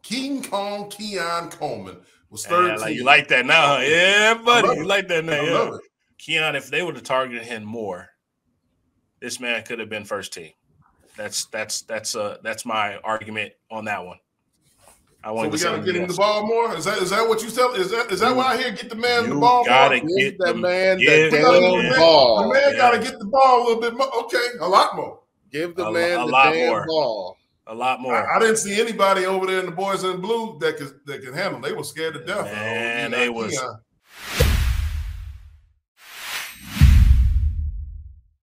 Keon Coleman was third team. You like that now? Yeah, buddy. You like that now? I love it. Keon, if they would have targeted him more, this man could have been first team. That's my argument on that one. So we gotta get him the ball more. Is that what you tell? Is that why I hear get the man the ball more? Get the man the damn ball. The man gotta get the ball a little bit more. Okay, a lot more. Give the man the damn ball. A lot more. I didn't see anybody over there in the boys in blue that can handle. They were scared to death. Man,